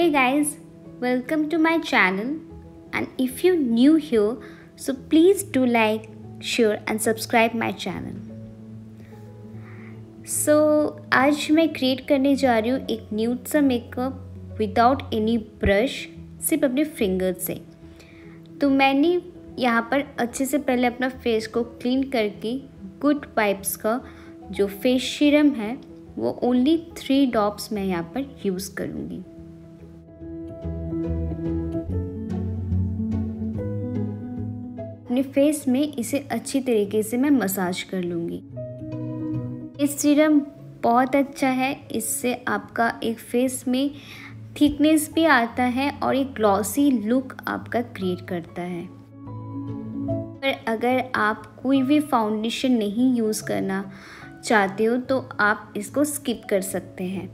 Hey guys, welcome to my channel, and if you're new here, so please do like, share and subscribe my channel. आज मैं create करने जा रही हूँ एक न्यूड सा मेकअप विदाउट एनी ब्रश, सिर्फ अपने फिंगर से। तो मैंने यहाँ पर अच्छे से पहले अपना फेस को क्लीन करके गुड वाइब्स का जो फेस सीरम है वो ओनली 3 ड्रॉप्स मैं यहाँ पर यूज़ करूँगी। अपने फेस में इसे अच्छी तरीके से मैं मसाज कर लूँगी। इस सीरम बहुत अच्छा है, इससे आपका एक फेस में थिकनेस भी आता है और एक ग्लॉसी लुक आपका क्रिएट करता है। पर अगर आप कोई भी फाउंडेशन नहीं यूज़ करना चाहते हो तो आप इसको स्किप कर सकते हैं।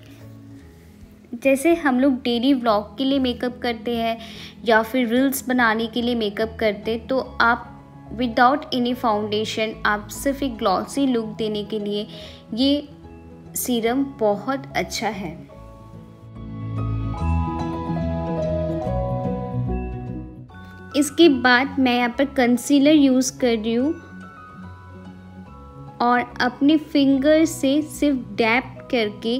जैसे हम लोग डेली व्लॉग के लिए मेकअप करते हैं या फिर रील्स बनाने के लिए मेकअप करते, तो आप विदाउट एनी फाउंडेशन आप सिर्फ एक ग्लॉसी लुक देने के लिए ये सीरम बहुत अच्छा है। इसके बाद मैं यहाँ पर कंसीलर यूज़ कर रही हूँ और अपने फिंगर से सिर्फ डैप करके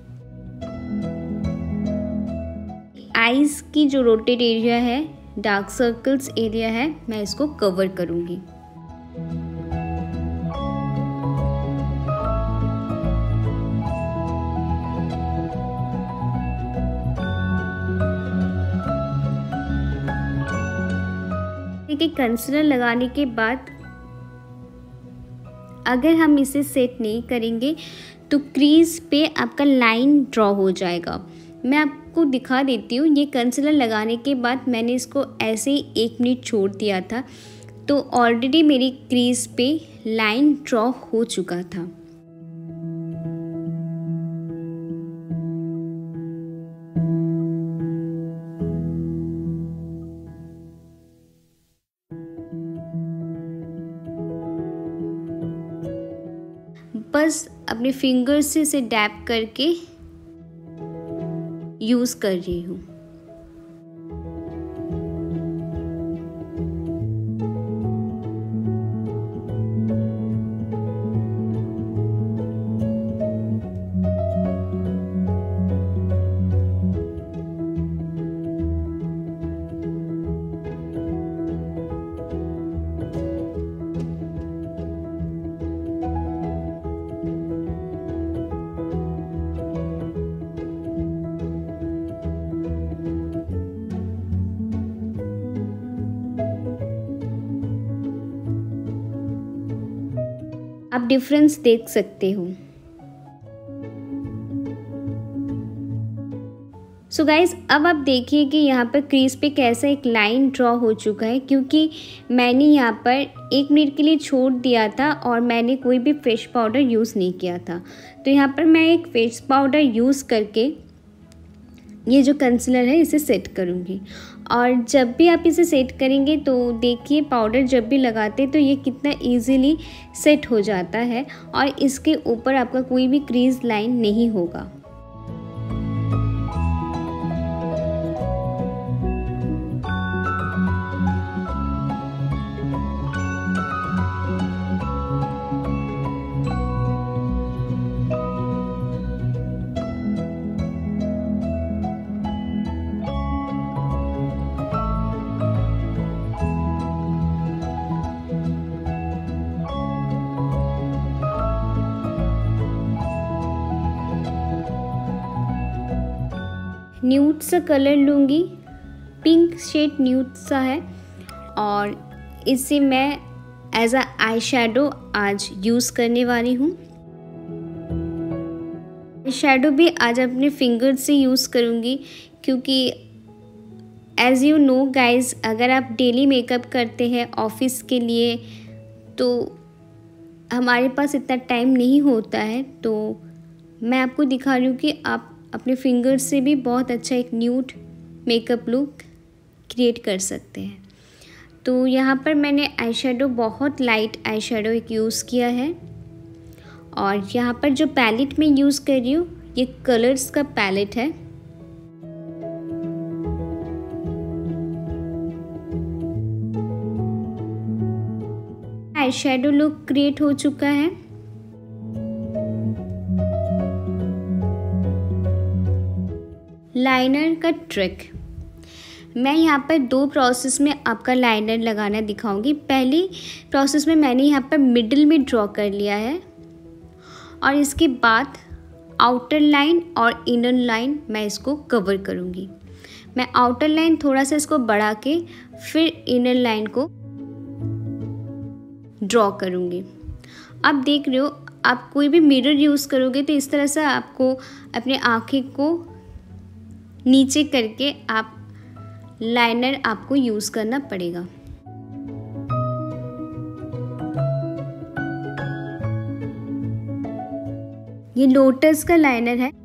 आईज की जो रोटेड एरिया है, डार्क सर्कल्स एरिया है, मैं इसको कवर करूँगी। देखिए, कंसीलर लगाने के बाद अगर हम इसे सेट नहीं करेंगे तो क्रीज पे आपका लाइन ड्रॉ हो जाएगा। मैं आपको दिखा देती हूँ। ये कंसीलर लगाने के बाद मैंने इसको ऐसे ही 1 मिनट छोड़ दिया था, तो ऑलरेडी मेरी क्रीज पे लाइन ड्रॉ हो चुका था। बस अपने फिंगर से इसे डैप करके यूज़ कर रही हूँ। आप डिफरेंस देख सकते हो। सो गाइज, अब आप देखिए कि यहाँ पर क्रीज पे कैसा एक लाइन ड्रॉ हो चुका है, क्योंकि मैंने यहाँ पर 1 मिनट के लिए छोड़ दिया था और मैंने कोई भी फेस पाउडर यूज़ नहीं किया था। तो यहाँ पर मैं एक फेस पाउडर यूज़ करके ये जो कंसीलर है इसे सेट करूँगी। और जब भी आप इसे सेट करेंगे तो देखिए, पाउडर जब भी लगाते तो ये कितना इजीली सेट हो जाता है और इसके ऊपर आपका कोई भी क्रीज लाइन नहीं होगा। न्यूड सा कलर लूँगी, पिंक शेड न्यूड सा है, और इसे मैं एज अ आई शेडो आज यूज़ करने वाली हूँ। शेडो भी आज अपने फिंगर से यूज़ करूँगी, क्योंकि एज़ यू नो गाइज, अगर आप डेली मेकअप करते हैं ऑफिस के लिए तो हमारे पास इतना टाइम नहीं होता है। तो मैं आपको दिखा रही हूँ कि आप अपने फिंगर से भी बहुत अच्छा एक न्यूड मेकअप लुक क्रिएट कर सकते हैं। तो यहाँ पर मैंने आई शेडो, बहुत लाइट आई शेडो एक यूज़ किया है, और यहाँ पर जो पैलेट में यूज़ कर रही हूँ ये कलर्स का पैलेट है। आई शेडो लुक क्रिएट हो चुका है। लाइनर का ट्रिक, मैं यहाँ पर 2 प्रोसेस में आपका लाइनर लगाना दिखाऊंगी। पहली प्रोसेस में मैंने यहाँ पर मिडिल में ड्रॉ कर लिया है और इसके बाद आउटर लाइन और इनर लाइन मैं इसको कवर करूँगी। मैं आउटर लाइन थोड़ा सा इसको बढ़ा के फिर इनर लाइन को ड्रॉ करूँगी। अब देख रहे हो, आप कोई भी मिरर यूज़ करोगे तो इस तरह से आपको अपने आँखें को नीचे करके आप लाइनर आपको यूज़ करना पड़ेगा। ये लोटस का लाइनर है।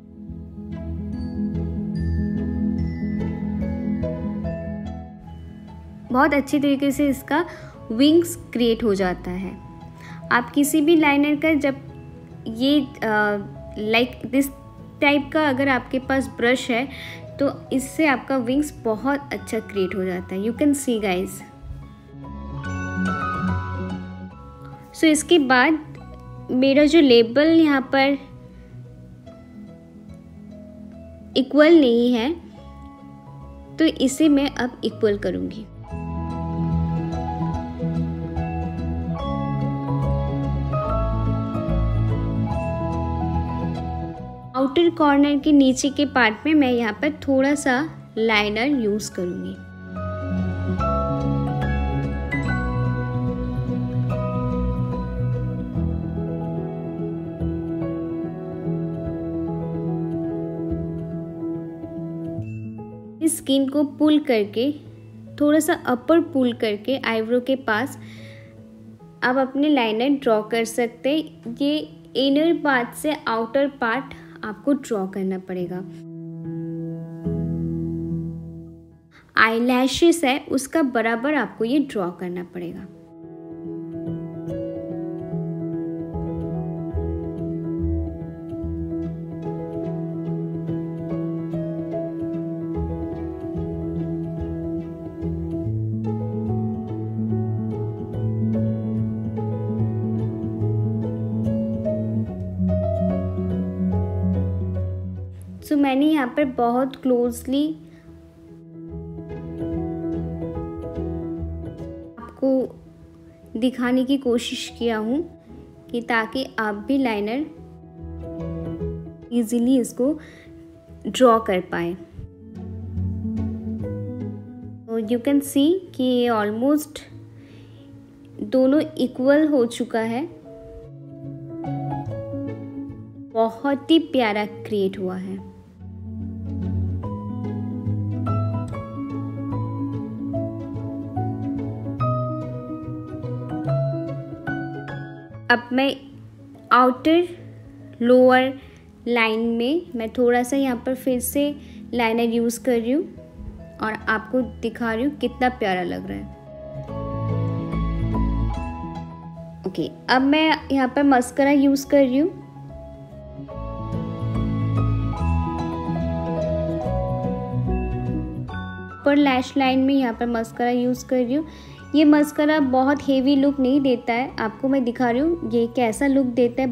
बहुत अच्छी तरीके से इसका विंग्स क्रिएट हो जाता है। आप किसी भी लाइनर का जब ये लाइक दिस टाइप का अगर आपके पास ब्रश है तो इससे आपका विंग्स बहुत अच्छा क्रिएट हो जाता है। You can see guys. So इसके बाद मेरा जो लेबल यहाँ पर इक्वल नहीं है तो इसे मैं अब इक्वल करूँगी। आउटर कॉर्नर के नीचे के पार्ट में मैं यहाँ पर थोड़ा सा लाइनर यूज़ करूँगी। इस स्किन को पुल करके थोड़ा सा अपर पुल करके आईब्रो के पास आप अपने लाइनर ड्रॉ कर सकते। ये इनर पार्ट से आउटर पार्ट आपको ड्रॉ करना पड़ेगा। आईलैशेस है उसका बराबर आपको ये ड्रॉ करना पड़ेगा। सो मैंने यहाँ पर बहुत क्लोजली आपको दिखाने की कोशिश किया हूँ कि ताकि आप भी लाइनर इजीली इसको ड्रॉ कर पाए। तो यू कैन सी कि ये ऑलमोस्ट दोनों इक्वल हो चुका है। बहुत ही प्यारा क्रिएट हुआ है। अब मैं आउटर लोअर लाइन में मैं थोड़ा सा यहाँ पर फिर से लाइनर यूज़ कर रही हूँ और आपको दिखा रही हूँ कितना प्यारा लग रहा है। ओके, अब मैं यहाँ पर मस्करा यूज़ कर रही हूँ। पर लैश लाइन में यहाँ पर मस्करा यूज़ कर रही हूँ। ये मस्करा बहुत हेवी लुक नहीं देता है, आपको मैं दिखा रही हूँ ये कैसा लुक देता है।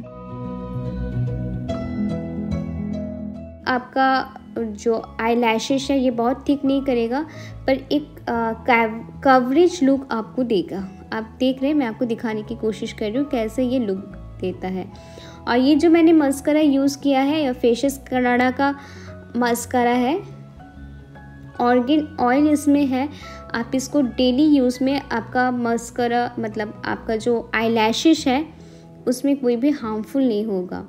आपका जो आईलैशेस है ये बहुत थिक नहीं करेगा पर एक कवरेज लुक आपको देगा। आप देख रहे हैं, मैं आपको दिखाने की कोशिश कर रही हूँ कैसे ये लुक देता है। और ये जो मैंने मस्करा यूज़ किया है या फेशियस कनाडा का मस्करा है, ऑर्गेन ऑयल इसमें है। आप इसको डेली यूज़ में आपका मस्करा मतलब आपका जो आईलैशेस है उसमें कोई भी हार्मफुल नहीं होगा।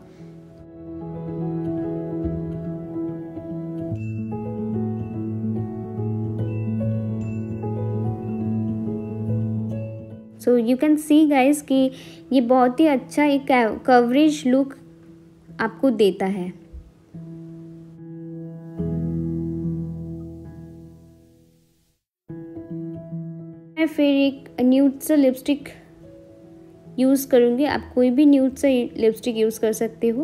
So you can see guys कि ये बहुत ही अच्छा एक कवरेज लुक आपको देता है। मैं फिर एक न्यूड सा लिपस्टिक यूज़ करूँगी। आप कोई भी न्यूड सा लिपस्टिक यूज़ कर सकते हो।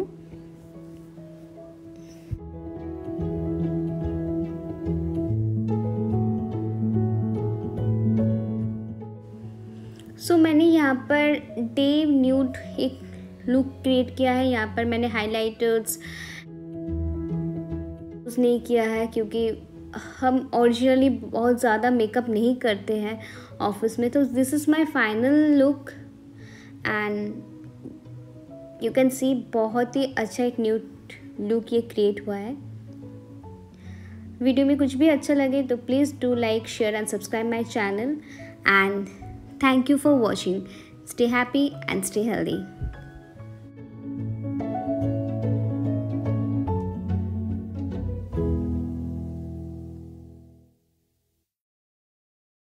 सो मैंने यहाँ पर डे न्यूड एक लुक क्रिएट किया है। यहाँ पर मैंने हाइलाइटर्स यूज़ नहीं किया है क्योंकि हम ओरिजिनली बहुत ज़्यादा मेकअप नहीं करते हैं ऑफिस में। तो this is my final look and you can see बहुत ही अच्छा एक न्यूड लुक ये क्रिएट हुआ है। वीडियो में कुछ भी अच्छा लगे तो please do like, share and subscribe my channel and thank you for watching. Stay happy and stay healthy.